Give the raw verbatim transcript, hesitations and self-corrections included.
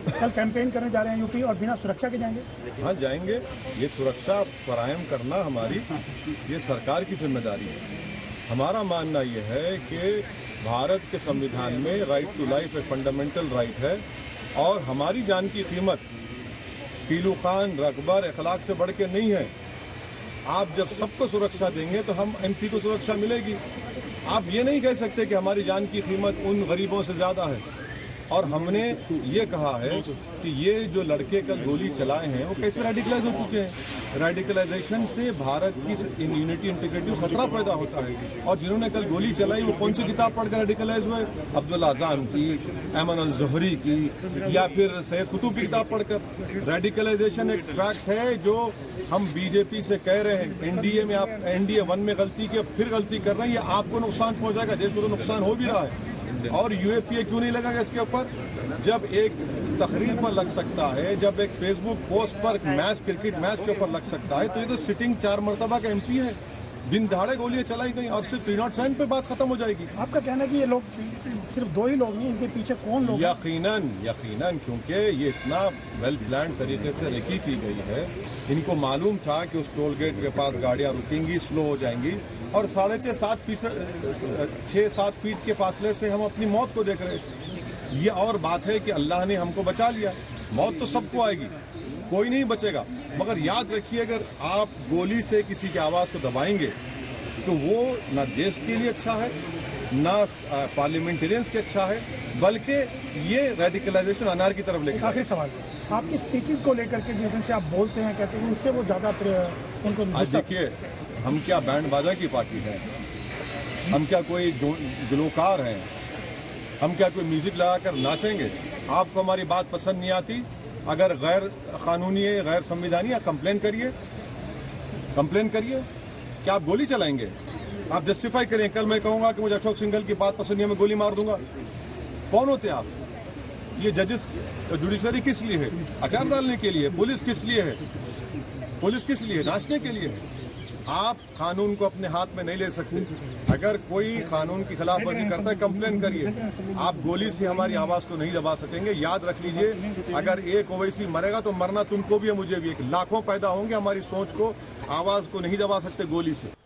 कल कैंपेन करने जा रहे हैं यूपी और बिना सुरक्षा के जाएंगे? हाँ जाएंगे। ये सुरक्षा फराहम करना हमारी ये सरकार की जिम्मेदारी है। हमारा मानना ये है कि भारत के संविधान में राइट टू लाइफ एक फंडामेंटल राइट है और हमारी जान की कीमत पीलू खान, रकबर, अखलाक से बढ़ के नहीं है। आप जब सबको सुरक्षा देंगे तो हम एमपी को सुरक्षा मिलेगी। आप ये नहीं कह सकते कि हमारी जान की कीमत उन गरीबों से ज्यादा है। और हमने ये कहा है कि ये जो लड़के कल गोली चलाए हैं वो कैसे रेडिकलाइज हो चुके हैं। रेडिकलाइजेशन से भारत की यूनिटी इंटीग्रिटी को खतरा पैदा होता है। और जिन्होंने कल गोली चलाई वो कौन सी किताब पढ़कर रेडिकलाइज हुए? अब्दुल आज़म की, ऐमन अल ज़ोहरी की या फिर सैयद कुतुब की किताब पढ़कर। रेडिकलाइजेशन एक फैक्ट है जो हम बीजेपी से कह रहे हैं। एनडीए में आप एनडीए वन में गलती की, फिर गलती कर रहे हैं। ये आपको नुकसान पहुंचाएगा, देश को तो नुकसान हो भी रहा है। और यूएपीए क्यों नहीं लगेगा इसके ऊपर? जब एक तकरीर पर लग सकता है, जब एक फेसबुक पोस्ट पर मैच, क्रिकेट मैच के ऊपर लग सकता है, तो ये तो सिटिंग चार मरतबा का एमपी है। दिन दहाड़े गोलियां चलाई गई और सिर्फ थ्री नॉट सेवन पे बात खत्म हो जाएगी। आपका कहना है कि ये लोग सिर्फ दो ही लोग नहीं, इनके पीछे कौन लोग? यकीनन यकीनन क्योंकि ये इतना वेल प्लान तरीके से रेकी की गई है। इनको मालूम था कि उस टोल गेट के पास गाड़ियां रुकेंगी, स्लो हो जाएंगी और साढ़े छः सात फीसद छः सात फीट के फासले से हम अपनी मौत को देख रहे हैं। ये और बात है कि अल्लाह ने हमको बचा लिया। मौत तो सबको आएगी, कोई नहीं बचेगा। मगर याद रखिए, अगर आप गोली से किसी की आवाज को दबाएंगे तो वो ना देश के लिए अच्छा है, ना पार्लियामेंटेरियंस के अच्छा है, बल्कि ये रेडिकलाइजेशन अनार की तरफ लेकर। आखिरी सवाल, आपकी स्पीचेस को लेकर के जिस दिन से आप बोलते हैं, कहते हैं, उनसे वो ज्यादा उनको। आज देखिए, हम क्या बैंड बाजा की पार्टी है? हम क्या कोई गुलकार हैं? हम क्या कोई म्यूजिक लगाकर नाचेंगे? आपको हमारी बात पसंद नहीं आती, अगर गैर कानूनी है, गैर संविधानी है, कंप्लेन करिए, कंप्लेन करिए। क्या आप गोली चलाएंगे? आप जस्टिफाई करें। कल मैं कहूंगा कि मुझे अशोक सिंघल की बात पसंद नहीं है, मैं गोली मार दूंगा। कौन होते आप? ये जजेस, जुडिशरी किस लिए है? अचार डालने के लिए। पुलिस किस लिए है? पुलिस किस लिए? नाचने के लिए है। आप कानून को अपने हाथ में नहीं ले सकते। अगर कोई कानून की खिलाफ वर्जी करता है, कंप्लेन करिए। आप गोली से हमारी आवाज को नहीं दबा सकेंगे। याद रख लीजिए, अगर एक ओवैसी मरेगा तो मरना तुमको भी है, मुझे भी। एक लाखों पैदा होंगे, हमारी सोच को, आवाज को नहीं दबा सकते गोली से।